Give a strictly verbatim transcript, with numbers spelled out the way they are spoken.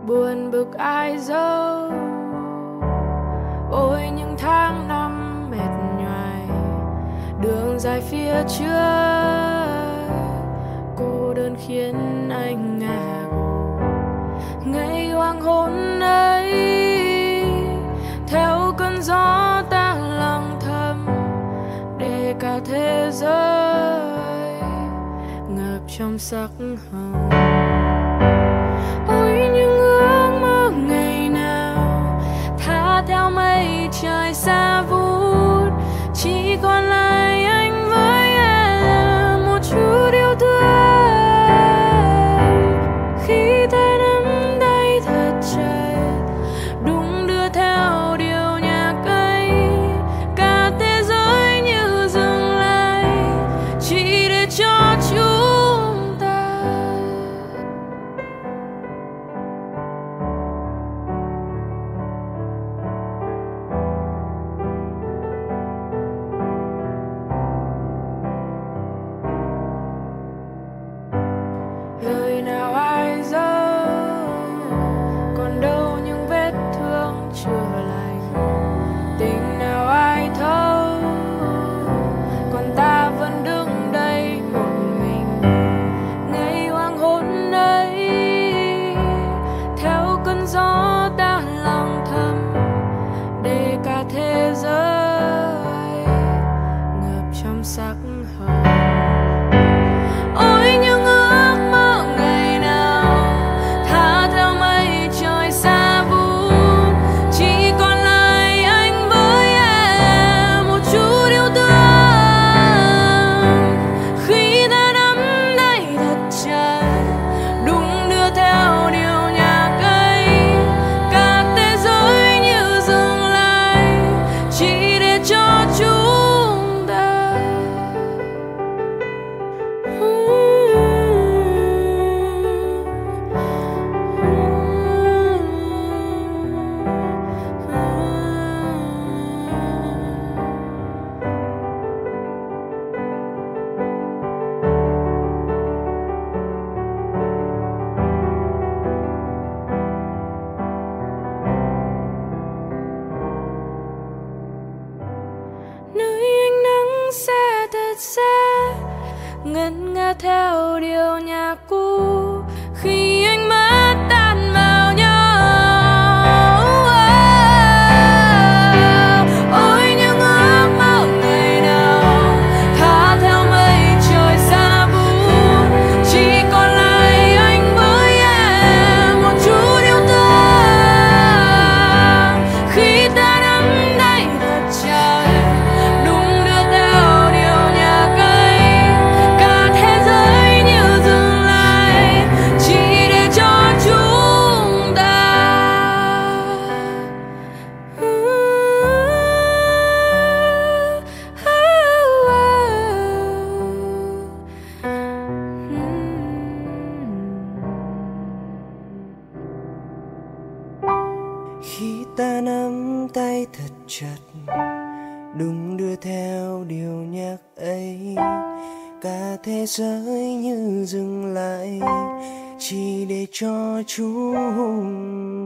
buồn bực ai dâu. Ôi những tháng năm mệt nhoài, đường dài phía trước, cô đơn khiến anh ngả ngủ. Ngày hoàng hôn ấy, theo cơn gió ta lặng thầm, để cả thế giới ngập trong sắc hồng. Ôi những ước mơ ngày nào tha theo mây trời xa vút, chỉ còn lại anh với em một chút yêu thương. Khi ta nắm tay thật chặt, đung đưa theo điệu nhạc ấy, cả thế giới như dừng lại, chỉ để cho chúng ta. Lời nào ai dấu, còn đâu những vết thương chưa lành. Tình nào ai thấu, còn ta vẫn đứng đây một mình. Ngày hoàng hôn ấy, theo cơn gió ta lặng thầm, để cả thế giới ngập trong sắc hồng. Ôi những ước mơ ngày nào tha theo mây trời xa vút, chỉ còn lại anh với em một chút yêu thương. Khi ta nắm tay thật chặt, đung đưa theo điệu nhạc ấy, cả thế giới như dừng lại, chỉ để cho chúng ta. Nơi ánh nắng xa thật xa, ngân nga theo điệu nhạc cũ. Khi anh mất tan vào nhau, ôi những ước mơ ngày nào tha theo mây trời xa vút, chỉ còn lại anh với em một chút yêu thương. Khi ta nắm tay thật chặt, đung đưa theo điệu nhạc ấy, cả thế giới như dừng lại, chỉ để cho chúng ta. Khi ta nắm tay thật chặt, đung đưa theo điệu nhạc ấy, cả thế giới như dừng lại, chỉ để cho chúng